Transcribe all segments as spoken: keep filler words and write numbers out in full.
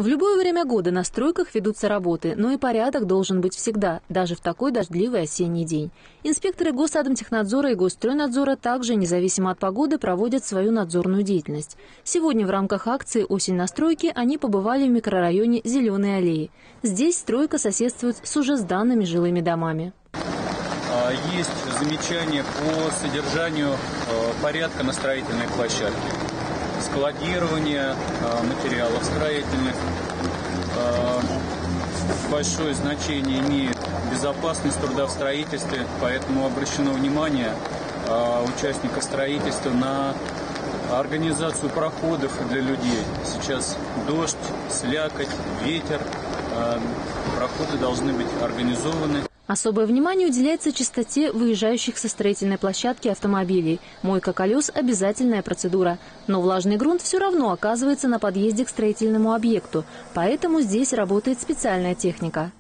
В любое время года на стройках ведутся работы, но и порядок должен быть всегда, даже в такой дождливый осенний день. Инспекторы Госатомтехнадзора и Госстройнадзора также, независимо от погоды, проводят свою надзорную деятельность. Сегодня в рамках акции «Осень на стройке» они побывали в микрорайоне Зеленые аллеи. Здесь стройка соседствует с уже сданными жилыми домами. Есть замечания по содержанию порядка на строительной площадке. Складирование материалов строительных. Большое значение имеет безопасность труда в строительстве, поэтому обращено внимание участника строительства на организацию проходов для людей. Сейчас дождь, слякоть, ветер, проходы должны быть организованы. Особое внимание уделяется чистоте выезжающих со строительной площадки автомобилей. Мойка колес – обязательная процедура. Но влажный грунт все равно оказывается на подъезде к строительному объекту. Поэтому здесь работает специальная техника.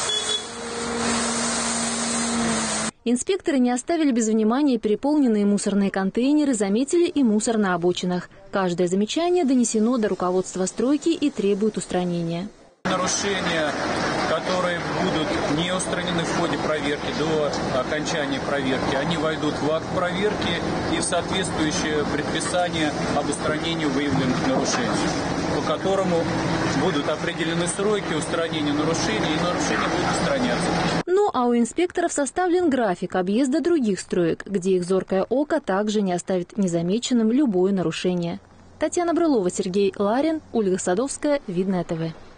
Инспекторы не оставили без внимания переполненные мусорные контейнеры, заметили и мусор на обочинах. Каждое замечание донесено до руководства стройки и требует устранения. Нарушения, которые будут не устранены в ходе проверки до окончания проверки, они войдут в акт проверки и в соответствующее предписание об устранении выявленных нарушений, по которому будут определены сроки устранения нарушений, и нарушения будут устраняться. Ну а у инспекторов составлен график объезда других строек, где их зоркое око также не оставит незамеченным любое нарушение. Татьяна Брылова, Сергей Ларин, Ольга Садовская, Видное ТВ.